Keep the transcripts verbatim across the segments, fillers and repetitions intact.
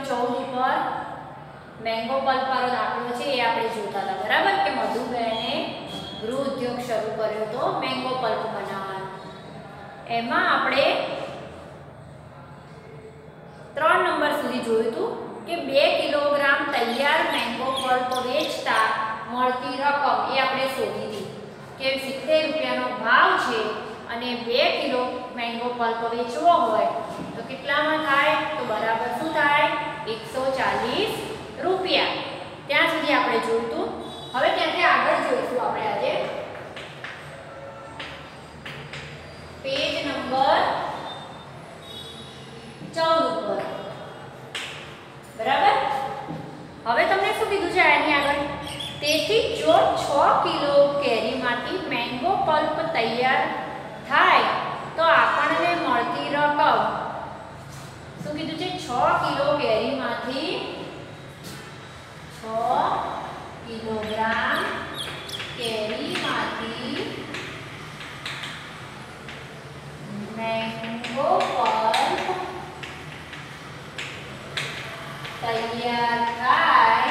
चौदह ઉપર mango pulp વાળો દાખલો છે એ આપણે જોતા હતા, બરાબર? કે મધુબેને ગૃહ ઉદ્યોગ શરૂ કર્યો તો મેંગો પલ્પ બનાવવાનો. એમાં આપણે ત્રણ નંબર સુધી જોયું હતું કે બે કિલોગ્રામ તૈયાર મેંગો પલ્પ વેચતા મળતી રકમ એ આપણે શોધી હતી કે સિત્તેર રૂપિયાનો ભાવ છે અને બે કિલો મેંગો પલ્પ વેચવો હોય તો કેટલામાં થાય? તો બરાબર શું થાય? એકસો ચાલીસ રૂપિયા. ત્યાં સુધી આપણે જોયું હતું. હવે ત્યાંથી આગળ જોઈશું આપણે આજે પેજ નંબર ચૌદ ઉપર, બરાબર? હવે તમને શું કીધું છે આની આગળ? તેથી જો છ કિલો કેરીમાંથી મેંગો પલ્પ તૈયાર થાય તો આપણને મળતી રકમ શું કીધું છે? છ કિલો કેરીમાંથી છ કિલોગ્રામ કેરીમાંથી મેંગો પલ્પ તૈયાર થાય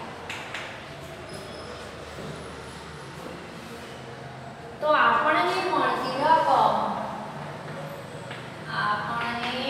તો આપણને મળતી રકમ આપણને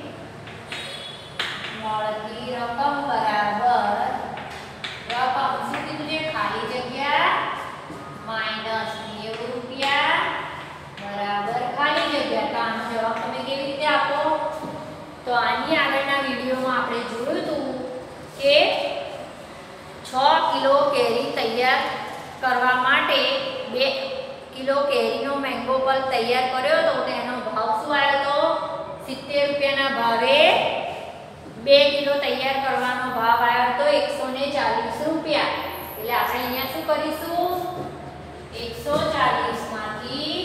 મળતી રકમ બરાબર રકમ શું કીધું છે? ખાલી જગ્યા માઈનસ નેવું રૂપિયા બરાબર ખાલી જગ્યા. તો આનો જવાબ તમે કેવી રીતે આપો? તો આની આગળના વિડીયોમાં આપણે જોયું હતું કે છ કિલો કેરી તૈયાર કરવા માટે બે કિલો કેરીનો મેંગો પલ્પ તૈયાર કર્યો હતો તો એનો ભાવ શું આવ્યો હતો? સિત્તેર રૂપિયાના ભાવે બે કિલો તૈયાર કરવાનો ભાવ આવ્યો હતો એકસો ચાલીસ રૂપિયા. એટલે આપણે અહીંયા શું કરીશું? એકસો ચાલીસ માંથી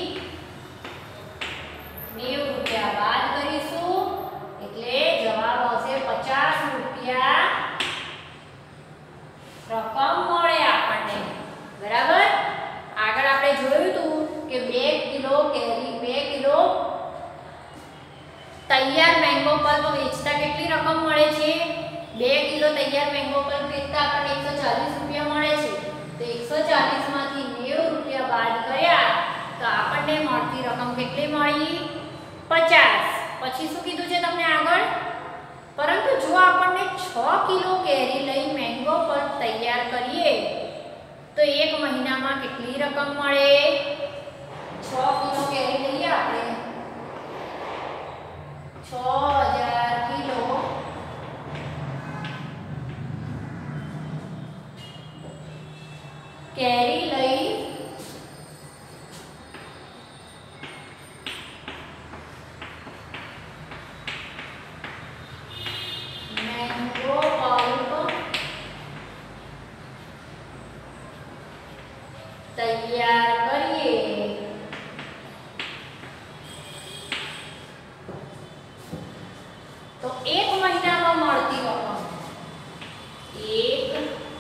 નેવું રૂપિયા બાદ કરીશું એટલે જવાબ આવશે પચાસ રૂપિયા રકમ મળે આપણને, બરાબર? આગળ આપણે જોયું હતું કે બે કિલો કેરી બે કિલો તૈયાર મેંગો પલ્પ વેચતા કેટલી રકમ મળે છે? બે કિલો તૈયાર મેંગો પલ્પ વેચતા આપણને એકસો ચાલીસ રૂપિયા મળે છે. તો એકસો ચાલીસ માંથી નેવું રૂપિયા બાદ કર્યા તો આપણને મળતી રકમ કેટલી મળી? પચાસ. પછી શું કીધું છે તમને આગળ? પરંતુ જો આપણને છ કિલો કેરી લઈ મેંગો પલ્પ તૈયાર કરીએ તો એક મહિનામાં કેટલી રકમ મળે? છ કિલો કેરી લઈએ આપણે છ હજાર કિલો કેરી લઈ મેંગો પલ્પ તૈયાર કરીએ તો એક મહિનામાં મળતી રકમ એક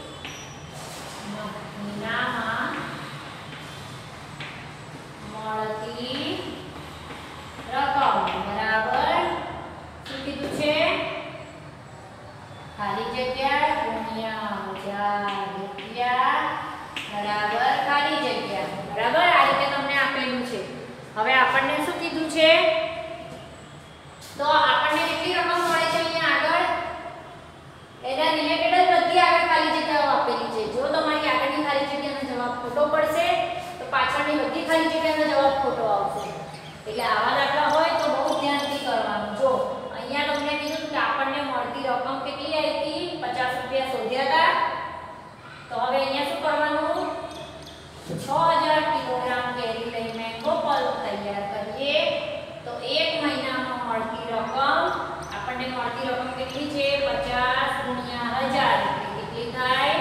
મહિનામાં મળતી રકમ બરાબર શું કીધું છે? ખાલી જગ્યા ગુણ્યા હજાર રૂપિયા બરાબર ખાલી જગ્યા, બરાબર? આ રીતે તમને આપેલું છે. હવે આપણને શું કીધું છે? તો આપણને કેટલી રકમ મળે છે અહીંયા આગળ? એના રિલેટેડ જ બધી આગળ ખાલી જગ્યાઓ આપેલી છે. જો તમારી આગળની ખાલી જગ્યાનો જવાબ ખોટો પડશે તો પાછળની બધી ખાલી જગ્યાનો જવાબ ખોટો આવશે. એટલે આવા દાખલા હોય તો બહુ ધ્યાનથી કરવાનું. જો અહીંયા તમને કીધું કે આપણને મળતી રકમ કેટલી આવી હતી? પચાસ રૂપિયા શોધ્યા હતા. તો હવે અહીંયા શું કરવાનું? છ હજાર કિલોગ્રામ કેરી લઈ મેંગો પલ્પ તૈયાર કરીએ તો એક મહિનામાં મળતી રકમ આપણને મળતી રકમ કેટલી છે? પચાસ ગુણ્યા હજાર એટલે કેટલી થાય?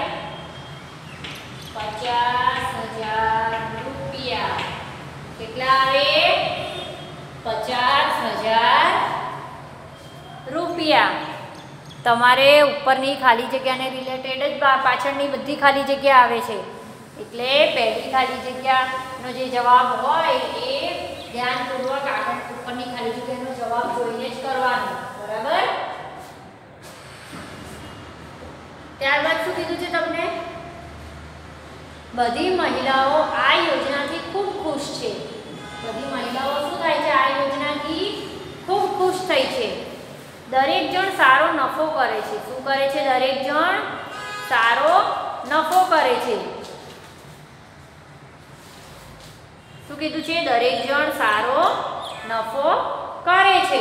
પચાસ હજાર રૂપિયા. કેટલા આવે? પચાસ હજાર રૂપિયા. તમારે ઉપરની ખાલી જગ્યાને રિલેટેડ જ પાછળની બધી ખાલી જગ્યા આવે છે. એટલે પહેલી ખાલી જગ્યાનો જે જવાબ હોય એ ધ્યાનપૂર્વક આગળ ઉપરની ખાલી જગ્યાનો જવાબ જોઈને જ કરવાનો, બરાબર? ત્યારબાદ શું કીધું છે તમને? બધી મહિલાઓ આ યોજનાથી ખૂબ ખુશ છે. બધી મહિલાઓ શું થાય છે? આ યોજનાથી ખૂબ ખુશ થઈ છે. દરેક જણ સારો નફો કરે છે. શું કરે છે? દરેક જણ સારો નફો કરે છે. શું કીધું છે? દરેક જણ સારો નફો કરે છે.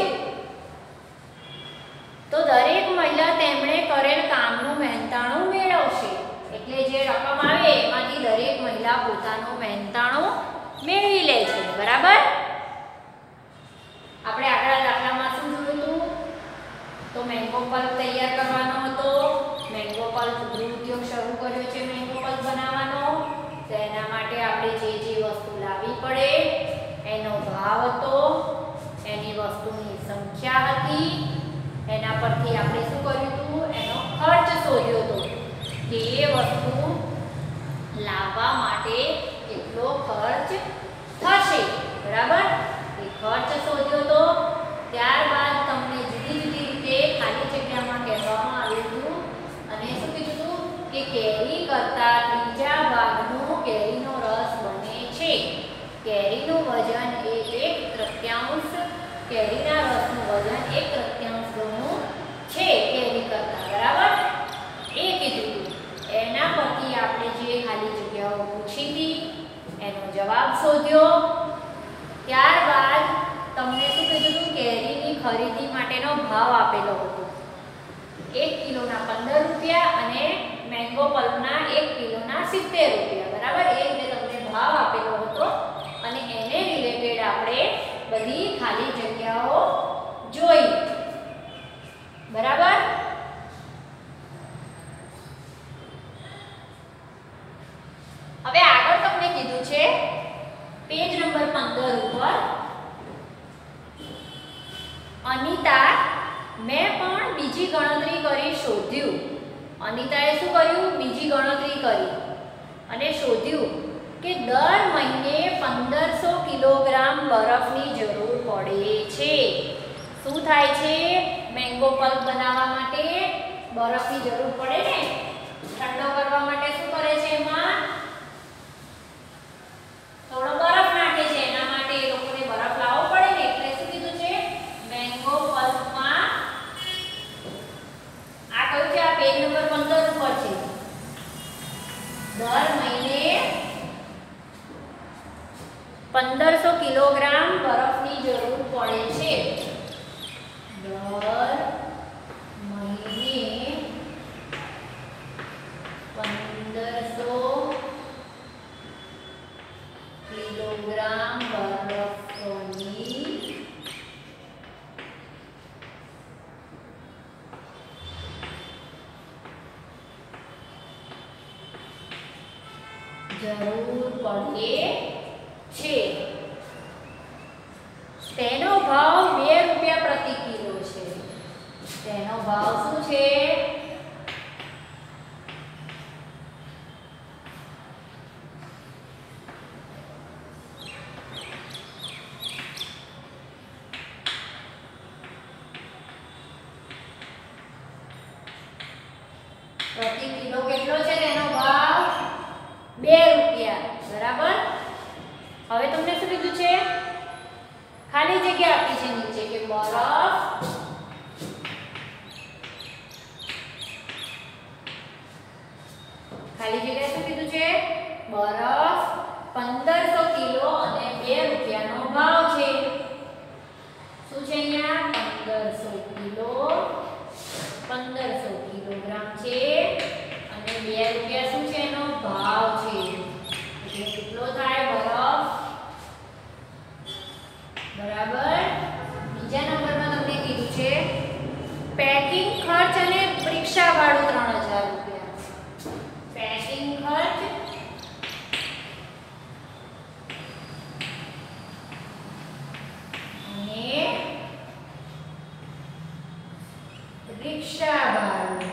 તો દરેક મહિલા તેમણે કરેલ કામનું મહેનતાણું મેળવશે. એટલે જે રકમ આવે એમાંથી દરેક મહિલા પોતાનું મહેનતાણું મેળવી લે છે. બરાબર? આપણે આગળ દાખલામાં શું જોયું હતું? તો મેંગો પલ્પ તૈયાર કરવાનો હતો. મેંગો પલ્પ ગૃહ ઉદ્યોગ શરૂ કર્યો છે મેંગો પલ્પ બનાવવાનો. તો એના માટે આપણે જે જે વસ્તુ લાવવી પડે એનો ભાવ હતો, એની વસ્તુની સંખ્યા હતી, એના પરથી આપણે શું કર્યું હતું? એનો ખર્ચ શોધ્યો હતો કે એ વસ્તુ લાવવા માટે કેટલો ખર્ચ થશે. બરાબર? એ ખર્ચ શોધ્યો હતો. ત્યારબાદ તમને જુદી જુદી રીતે ખાલી જગ્યામાં કહેવામાં આવ્યું હતું અને શું કીધું હતું કે કેરી કરતા ત્રીજા ભાગનો કેરીનો રસ બને છે. કેરીનું વજન એ એક તૃતીયાંશ કેરીના રસનું વજન એક તૃતીયાંશ ગણું છે કેરી કરતા. બરાબર? એ કીધું હતું. એના પરથી આપણે જે ખાલી જગ્યાઓ પૂછી હતી એનો જવાબ શોધ્યો. ત્યારબાદ તમને શું કીધું હતું? કેરીની ખરીદી માટેનો ભાવ આપેલો હતો. એક કિલોના પંદર રૂપિયા અને મેંગો પલ્પના એક કિલોના સિત્તેર રૂપિયા. બરાબર? એ રીતે તમને ભાવ આપેલો હતો અને એને રિલેટેડ આપણે બધી ખાલી જગ્યાઓ જોઈ. બરાબર? હવે આગળ તમને કીધું છે પેજ નંબર પંદર ઉપર, અનિતા મેં પણ બીજી ગણતરી કરી શોધ્યું. અનિતાએ શું કર્યું? બીજી ગણતરી કરી અને શોધ્યું કે દર મહિને પંદરસો કિલોગ્રામ બરફની જરૂર પડે છે. શું થાય છે? મેંગો પલ્પ બનાવવા માટે બરફની જરૂર પડે ને. ઠંડો કરવા માટે શું કરે છે? એમાં થોડો બરફ નાખે છે. એના માટે એ લોકોને બરફ લાવવો પડે ને. એટલે શું કીધું છે? મેંગો પલ્પમાં આ કયું છે? આ પેજ નંબર પંદર ઉપર છે. દર મહિને પંદરસો કિલોગ્રામ બરફની જરૂર પડે છે. દર મહિને પંદરસો કિલોગ્રામ બરફની જરૂર પડે છે. તેનો ભાવ બે રૂપિયા પ્રતિ કિલો છે. તેનો ભાવ શું છે? પ્રતિ કિલો કેટલો છે તેનો ભાવ? બે રૂપિયા. બરાબર? હવે તમને શું કીધું છે? ખાલી જગ્યા આપી છે નીચે કે બરફ ખાલી જગ્યા શું કીધું છે? બરફ પંદરસો કિલો અને બે રૂપિયાનો ભાવ છે. શું છે અહીંયા? પંદરસો કિલો પંદરસો કિલોગ્રામ છે અને બે રૂપિયા શું છે? એનો ભાવ છે. એટલે કેટલો થાય બરફ? બરાબર? બીજા નંબરમાં તમને કીધું છે પેકિંગ ખર્ચ અને પરીક્ષા ભાડું ત્રણ હજાર રૂપિયા. પેકિંગ ખર્ચ અને રિક્ષા ભાડું.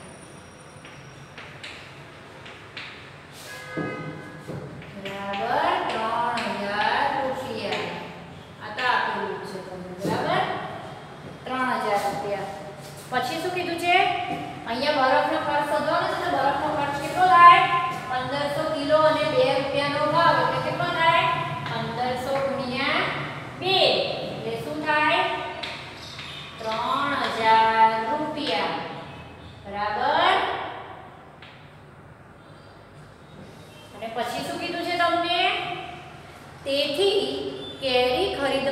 બરાબર? ત્રણ હજાર રૂપિયા. આ તો આપેલું છે તમને. બરાબર? ત્રણ હજાર રૂપિયા. પછી શું કીધું છે? અહીંયા બરફનો ખર્ચ શોધવા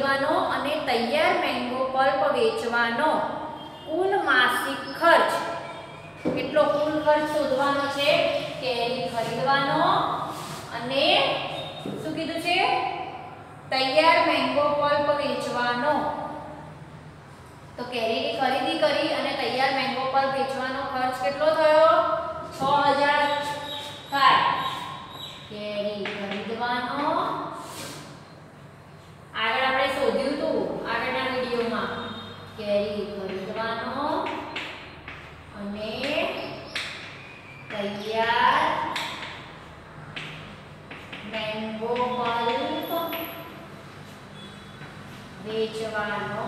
ખરીદવાનો અને તૈયાર મેંગો પલ્પ વેચવાનો કુલ માસિક ખર્ચ કેટલો કુલ ખર્ચ શોધવાનો છે કેરી ખરીદવાનો અને શું કીધું છે તૈયાર મેંગો પલ્પ વેચવાનો તો કેરીની ખરીદી કરી અને તૈયાર મેંગો પલ્પ વેચવાનો ખર્ચ કેટલો થયો છ હજાર થાય કેરી ખરીદવાનો આગળ આપણે શોધ્યું હતું આગળના વિડિયોમાં કેરી ખરીદવાનો અને તૈયાર મેંગો પલ્પ વેચવાનો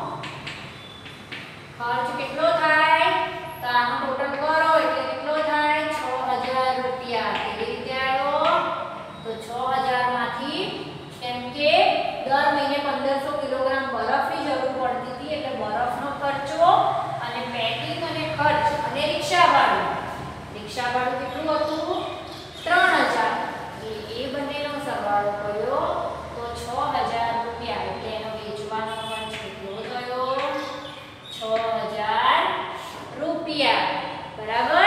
ખર્ચ કેટલો થાય તો આનો ટોટલ કરો એટલે કેટલો થાય છ હજાર રૂપિયા કેવી રીતે આવ્યો તો છ હજાર માંથી કેમ કે દર મહિને પંદરસો કિલોગ્રામ બરફની જરૂર પડતી હતી એટલે બરફનો ખર્ચો અને પેકિંગ અને ખર્ચ અને રિક્ષા ભાડું રિક્ષા ભાડું કેટલું હતું ત્રણ હજાર એટલે એ બંનેનો સરવાળો કર્યો તો છ હજાર રૂપિયા એટલે એનો વેચવાનો ખર્ચ કેટલો થયો છ હજાર રૂપિયા બરાબર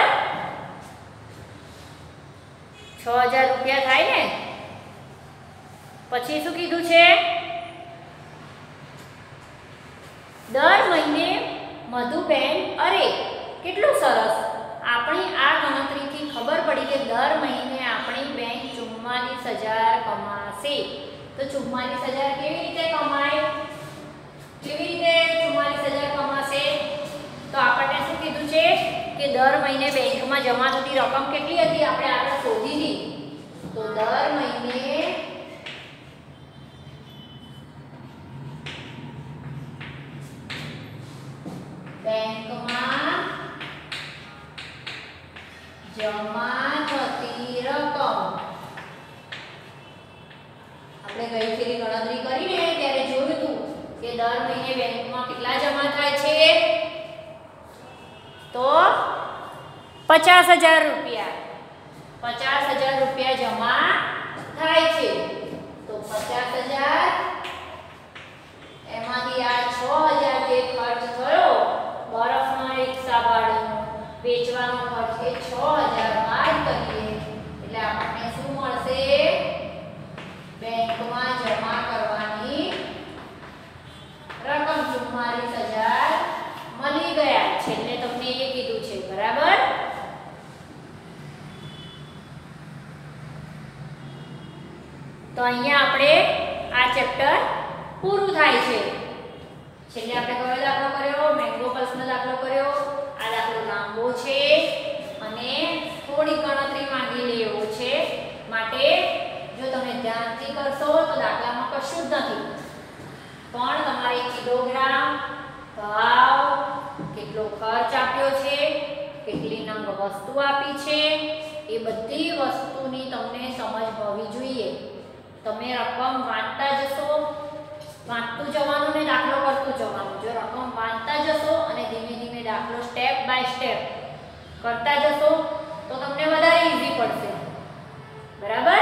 છ હજાર રૂપિયા થાય ને પછી શું કીધું છે દર મહિને મધુબેન અરે કેટલું સરસ આપણી આ ગણતરીથી ખબર પડી કે દર મહિને આપણી બેંક ચુમ્માલીસ હજાર કમાશે તો ચુમ્માલીસ હજાર કેવી રીતે કમાય કેવી રીતે ચુમ્માલીસ હજાર કમાશે તો આપણને શું કીધું છે કે દર મહિને બેંકમાં જમા થતી રકમ કેટલી હતી આપણે આગળ શોધી હતી તો દર મહિને બેંકમાં જમા થતી રકમ આપણે ગઈ ફેરી ગણતરી કરીને ત્યારે જોયું હતું કે દર મહિને બેંકમાં કેટલા જમા થાય છે તો પચાસ હજાર રૂપિયા પચાસ હજાર રૂપિયા જમા થાય છે તો પચાસ હજાર એમાંથી આ છ હજાર જે ખર્ચ થયો બરફનો રિક્ષા ભાડું વેચવાનો ખર્ચ એ છ હજાર બાદ કરીએ એટલે આપણને શું મળશે બેંકમાં જમા કરવાની રકમ ચુમ્માલીસ હજાર મળી ગયા છેલ્લે તમને એ કીધું છે બરાબર તો અહીંયા આપણે આ ચેપ્ટર પૂરું થાય છે છેલ્લે આપણે કયો દાખલો કર્યો મેંગો પલ્સનો દાખલો કર્યો આ દાખલો લાંબો છે અને થોડી ગણતરી માંગી લે એવો છે માટે જો તમે ધ્યાનથી કરશો તો દાખલામાં કશું જ નથી પણ તમારે કિલોગ્રામ ભાવ કેટલો ખર્ચ આપ્યો છે કેટલી નંગ વસ્તુ આપી છે એ બધી વસ્તુની તમને સમજ હોવી જોઈએ તમે રકમ વાંચતા જશો વાંચતું જવાનું ને દાખલો કરતું જવાનું જો રકમ વાંચતા જશો અને ધીમે ધીમે દાખલો સ્ટેપ બાય સ્ટેપ કરતા જશો તો તમને વધારે ઈઝી પડશે બરાબર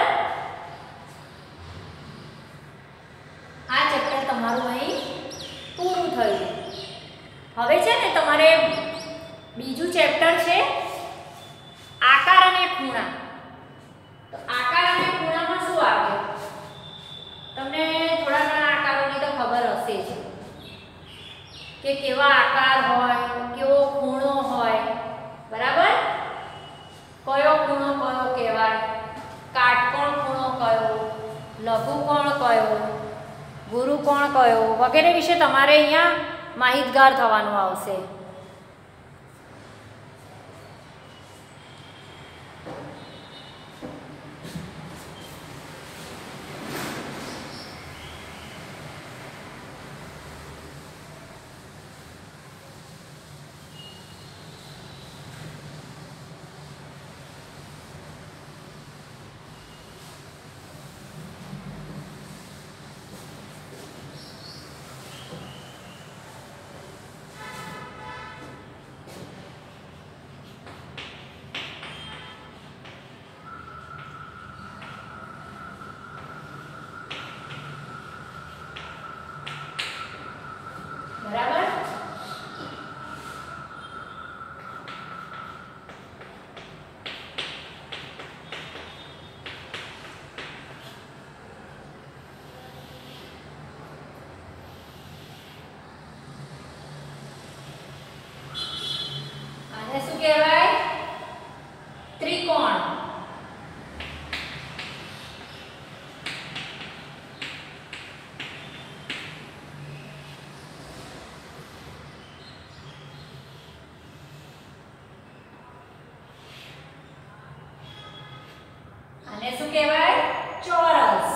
આ ચેપ્ટર તમારું અહીં પૂરું થયું હવે છે ને તમારે બીજું ચેપ્ટર છે આકાર અને ખૂણા તો આકાર અને ખૂણામાં શું આવે તમને થોડા ઘણા આકારોની તો ખબર હશે જ કે કેવા આકાર હોય કેવો ખૂણો હોય બરાબર કયો ખૂણો કયો કહેવાય કાટકોણ ખૂણો કયો લઘુકોણ કયો ગુરુકોણ કયો વગેરે વિશે તમારે અહીંયા માહિતગાર થવાનું આવશે કહેવાય? ચોરસ.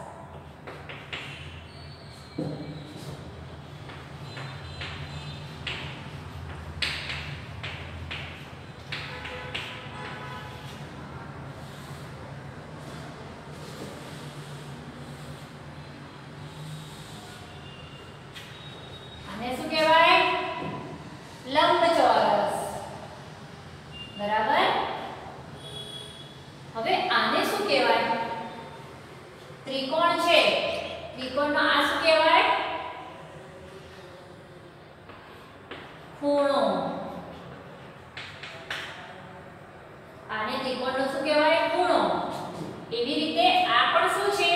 આને શું કહેવાય? લંબચોરસ. બરાબર. હવે આને શું કહેવાય? ત્રિકોણ છે. ત્રિકોણનો આ શું કહેવાય? ખૂણો. આને ત્રિકોણનો શું કહેવાય? ખૂણો. એવી રીતે આ પણ શું છે?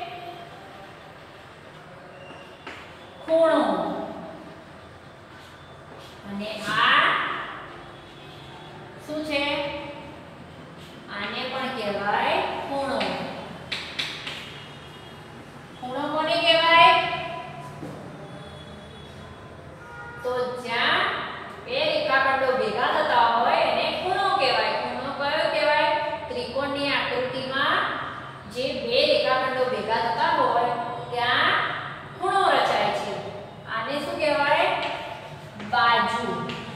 ખૂણો. અને આ શું છે? આને પણ કહેવાય ખૂણો. ખૂણો કોને કહેવાય? તો જ્યાં બે રેખાખંડો ભેગા થતા હોય એને ખૂણો કહેવાય. ખૂણો કયો કહેવાય? ત્રિકોણની આકૃતિમાં જે બે રેખાખંડો ભેગા થતા હોય ત્યાં ખૂણો રચાય છે. આને શું કહેવાય? બાજુ.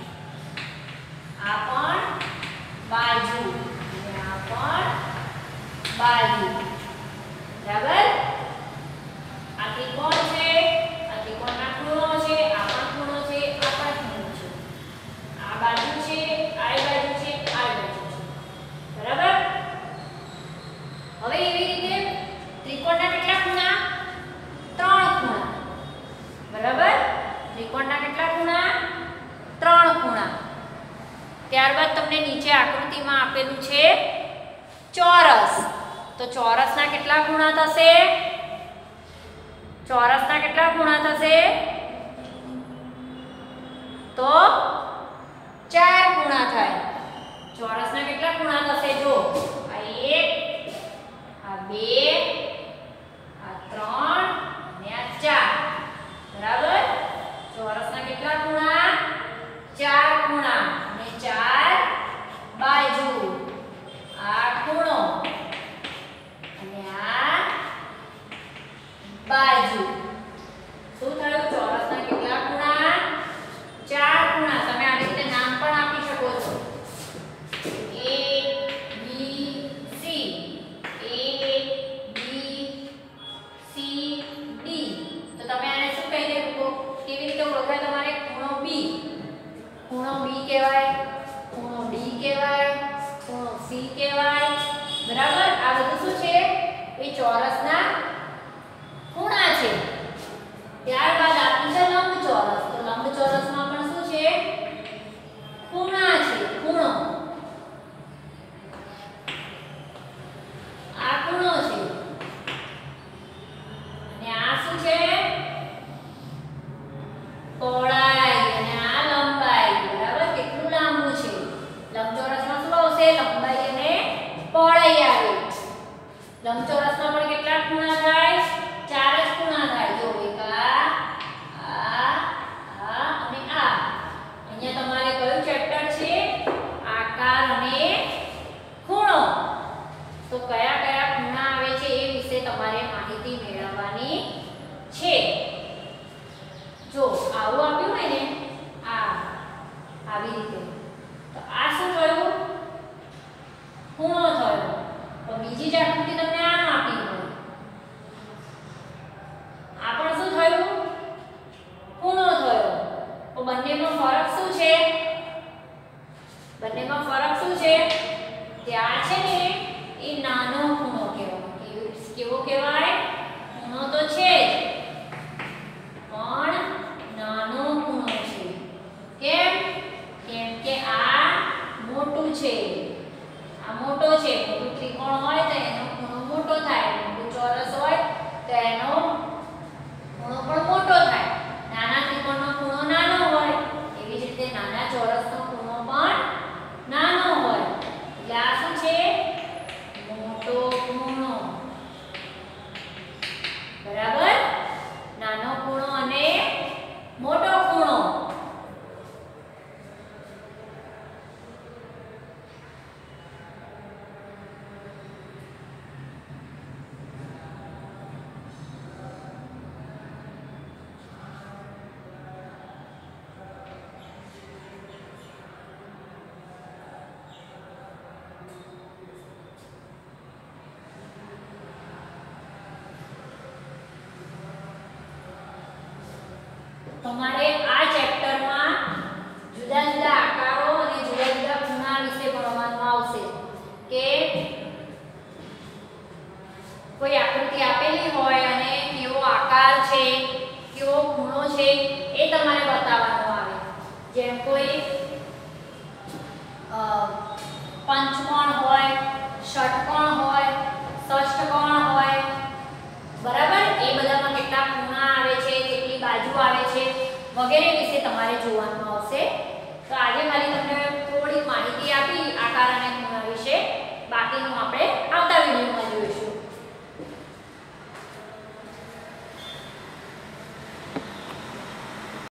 આ પણ બાજુ અને આ પણ બાજુ. બરાબર. આ ત્રિકોણ છે, આ ત્રિકોણના ખૂણો છે, આ પણ ખૂણો છે, આ પણ ખૂણો છે. આ બાજુ છે, આ બાજુ છે, આ બાજુ છે. બરાબર. હવે એવી રીતે ત્રિકોણના કેટલા ખૂણા? ત્રણ ખૂણા. બરાબર. ત્રિકોણના કેટલા ખૂણા? ત્રણ ખૂણા. ત્યારબાદ તમને નીચે આકૃતિમાં આપેલું છે ચોરસ. તો ચોરસના કેટલા ખૂણા થશે? ચોરસના કેટલા ખૂણા થશે? તો ચાર ખૂણા થાય. ચોરસના કેટલા ખૂણા થશે? જો આ એક, આ બે, આ ત્રણ અને આ ચાર. બરાબર. ચોરસના કેટલા ખૂણા? ચાર ખૂણા અને ચાર બાજુ. આ ખૂણો અને આ બાજુ. શું થયું? ચોરસના કેટલા ખૂણા? ચાર ખૂણા. તમે આવી રીતે નામ પણ આપી શકો છો. A B C, A B C D. તો તમે આને શું કહી શકો? કેવી રીતે ઓળખાય તમારે? ખૂણો B. ખૂણો B કહેવાય, ખૂણો D કહેવાય, ખૂણો C કહેવાય. બરાબર. આ બધું શું છે? એ ચોરસના ખૂણા છે. ત્યારબાદ આપ્યું છે લંબચોરસ. તો લંબચોરસમાં પણ શું છે? ખૂણા છે. ખૂણો. આ ખૂણો છે અને આ શું છે? પહોળાઈ અને આ લંબાઈ. બરાબર. કેટલું લાંબુ છે? લંબચોરસમાં શું આવશે? લંબાઈ અને પહોળાઈ આવે. લંબચોરસમાં પણ કેટલા ખૂણા થાય? ચાર જ ખૂણા થાય. જો એક આ, આ, આ અને આ. અહીંયા તમારે કયું ચેપ્ટર છે? આકાર અને ખૂણો. તો કયા કયા ખૂણા આવે છે એ વિશે તમારે માહિતી મેળવવાની છે. જો આવું આપ્યું હોય ને, આ આવી રીતે, તો આ શું થયું? ખૂણો થયો. તો બીજી જ આકૃતિ તમને આમ આપી હોય, આ પણ શું થયું? ખૂણો થયો. તો બંનેમાં ફરક શું છે? બંનેમાં ફરક શું છે? ત્યાં છે ને એ નાનો ખૂણો કહેવાય. કેવો કહેવાય? ખૂણો તો છે જ પણ નાનો ખૂણો છે. કેમ? કેમ કે આ મોટું છે, આ મોટો છે. મોટું ત્રિકોણ હોય તો એનો ખૂણો મોટો થાય. મોટું ચોરસ હોય તો એનો ખૂણો પણ મોટો થાય. નાના ત્રિકોણનો ખૂણો નાનો હોય, એવી જ રીતે નાના ચોરસનો ખૂણો પણ નાનો હોય. એટલે આ શું છે? મોટો ખૂણો. બરાબર. તમારે આ ચેપ્ટરમાં જુદા જુદા આકારો અને જુદા જુદા ખૂણા વિશે ભણવાનું આવશે કે કોઈ આકૃતિ આપેલી હોય અને કેવો આકાર છે, કેવો ખૂણો છે એ તમારે બતાવવાનું આવે. જેમ કોઈ પંચકોણ હોય, ષટકોણ હોય, ષષ્ઠકોણ હોય, બરાબર, એ બધામાં કેટલા ખૂણા આવે છે, કેટલી બાજુ આવે છે વગેરે વિશે તમારે જોવાનું આવશે. તો આજે ખાલી તમને થોડી માહિતી આપી આકાર અને ખૂણા વિશે, બાકીનું આપણે